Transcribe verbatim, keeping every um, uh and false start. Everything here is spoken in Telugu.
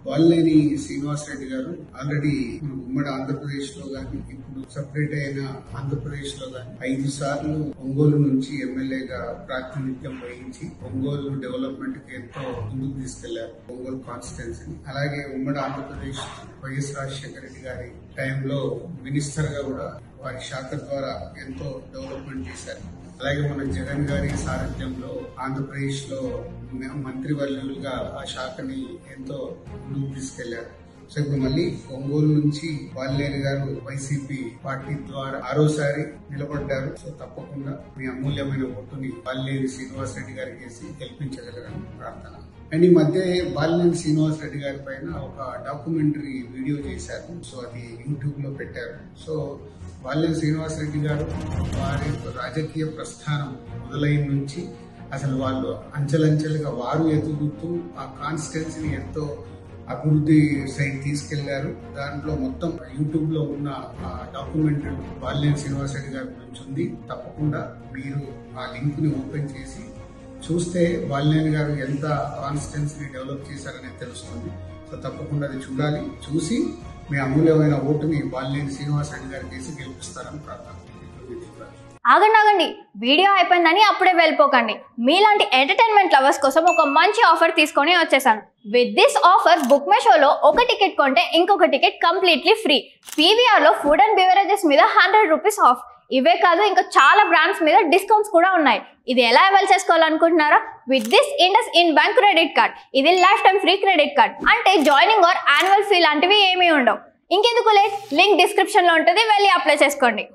వాల్లేని శ్రీనివాస్ రెడ్డి గారు ఆల్రెడీ ఉమ్మడి ఆంధ్రప్రదేశ్ లో గానీ ఇప్పుడు సపరేట్ అయిన ఆంధ్రప్రదేశ్ లో గానీ ఐదు సార్లు ఒంగోలు నుంచి ఎమ్మెల్యేగా ప్రాతినిధ్యం వహించి ఒంగోలు డెవలప్మెంట్ కి ఎంతో ముందుకు తీసుకెళ్లారు ఒంగోలు కాన్స్టిట్యున్సీని. అలాగే ఉమ్మడి ఆంధ్రప్రదేశ్ వైఎస్ రాజశేఖర రెడ్డి గారి టైంలో మినిస్టర్ గా కూడా వారి శాఖ ద్వారా ఎంతో డెవలప్మెంట్ చేశారు. అలాగే మన జగన్ గారి సారథ్యంలో ఆంధ్రప్రదేశ్ లో మంత్రివర్యులుగా ఆ శాఖని ఎంతో ముందుకు తీసుకెళ్లారు. సో ఇప్పుడు మళ్ళీ ఒంగోలు నుంచి వాల్లేని గారు వైసీపీ పార్టీ ద్వారా ఆరోసారి నిలబడ్డారు. సో తప్పకుండా మీ అమూల్యమైన ఓటుని వాల్లేని శ్రీనివాస్ రెడ్డి గారికి వేసి గెలిపించగలరని ప్రార్థన. అండ్ ఈ మధ్య వాల్లేని శ్రీనివాస్ రెడ్డి గారి పైన ఒక డాక్యుమెంటరీ వీడియో చేశారు. సో అది యూట్యూబ్ లో పెట్టారు. సో వాల్లేని శ్రీనివాస్ రెడ్డి గారు వారి రాజకీయ ప్రస్థానం మొదలైన నుంచి అసలు వాళ్ళు అంచెలంచెలుగా వారు ఎదుగుతూ ఆ కాన్స్టిట్యున్సీని ఎంతో అభివృద్ధి సైడ్ తీసుకెళ్లారు. దాంట్లో మొత్తం యూట్యూబ్ లో ఉన్న డాక్యుమెంటరీ వాల్లేని శ్రీనివాస్ రెడ్డి గారి గురించి ఉంది. తప్పకుండా మీరు ఆ లింక్ ని ఓపెన్ చేసి చూస్తే వాల్లేని గారు ఎంత కాన్స్టిట్యున్సీని డెవలప్ చేశారనేది తెలుస్తుంది. సో తప్పకుండా అది చూడాలి. చూసి మీ అమూల్యమైన ఓటుని వాల్లేని శ్రీనివాస్ రెడ్డి గారికి వేసి గెలిపిస్తారని ప్రార్థన. ఆగండి ఆగండి వీడియో అయిపోయిందని అప్పుడే వెళ్ళిపోకండి. మీలాంటి ఎంటర్టైన్మెంట్ లవర్స్ కోసం ఒక మంచి ఆఫర్ తీసుకొని వచ్చేసాను. With this offer book my షోలో ఒక టికెట్ కొంటే ఇంకొక టికెట్ కంప్లీట్లీ ఫ్రీ. పీవీఆర్ లో ఫుడ్ అండ్ బెవరేజెస్ మీద హండ్రెడ్ రూపీస్ ఆఫ్. ఇవే కాదు ఇంకా చాలా బ్రాండ్స్ మీద డిస్కౌంట్స్ కూడా ఉన్నాయి. ఇది ఎలా అవైల్ చేసుకోవాలనుకుంటున్నారా? With this IndusInd bank credit card. ఇది lifetime free credit card. అంటే జాయినింగ్ ఆర్ యాన్యువల్ ఫీ లాంటివి ఏమీ ఉండవు. ఇంకెందుకు లేట్, లింక్ డిస్క్రిప్షన్ లో ఉంటుంది, వెళ్ళి అప్లై చేసుకోండి.